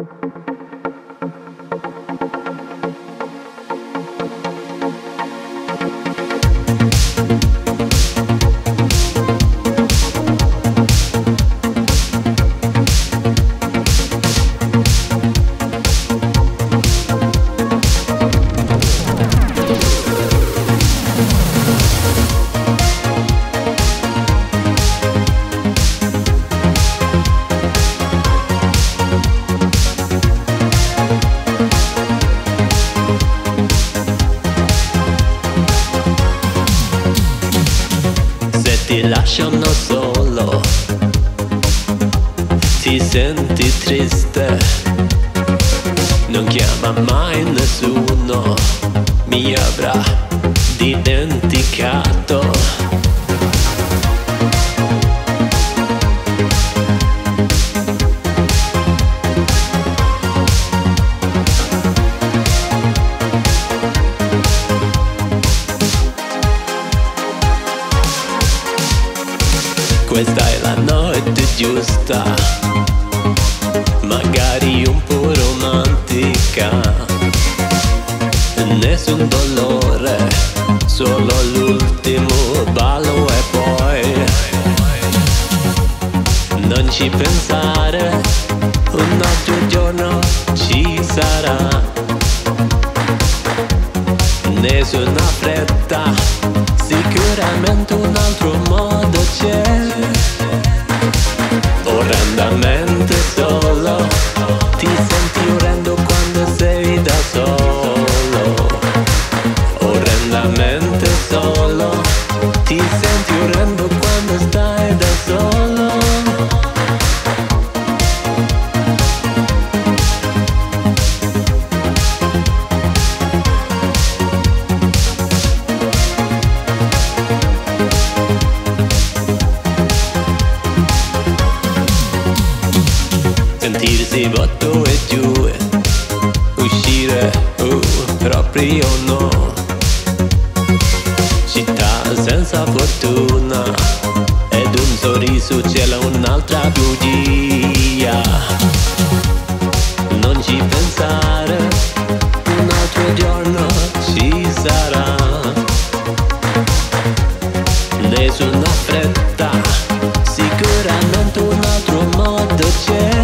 Ti lasciano solo, ti senti triste, non chiama mai nessuno, mi avrà dimenticato. Questa è la notte giusta, magari un po' romantica. Nessun dolore, solo l'ultimo ballo e poi non ci pensare, un altro giorno ci sarà. Nessuna fretta, sicuramente un altro modo c'è. Orrendamente solo, ti senti orrendo quando sei da solo. Orrendamente solo, ti senti orrendo quando stai da solo. Sentirsi botto e giù, uscire, proprio no. Città senza fortuna, ed un sorriso cela un'altra bugia. Non ci pensare, un altro giorno ci sarà. Nessuna fretta, sicuramente un altro modo c'è.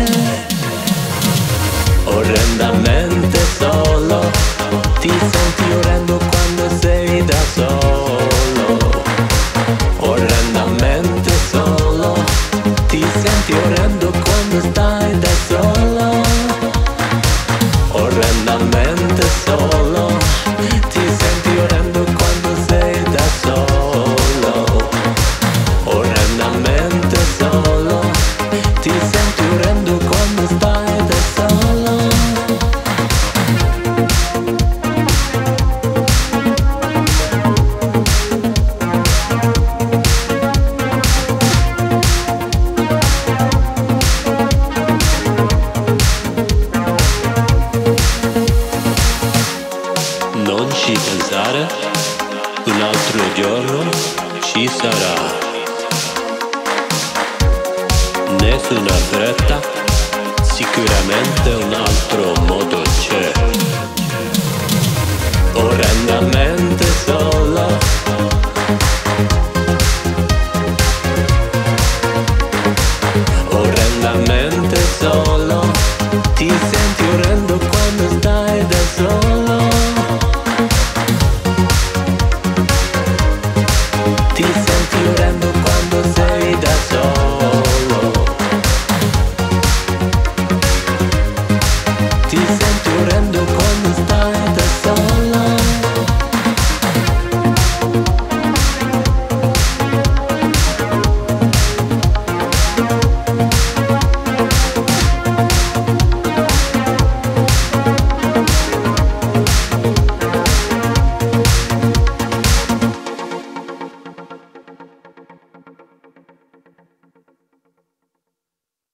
Orrendamente solo, ti senti orrendo quando sei da solo. Orrendamente solo, ti senti orrendo quando stai da solo. Orrendamente solo, ti senti orrendo quando sei da solo. Orrendamente solo, ti senti orrendo quando stai da solo. Non ci pensare, un altro giorno ci sarà. Nessuna fretta, sicuramente un altro modo c'è. Orrendamente solo,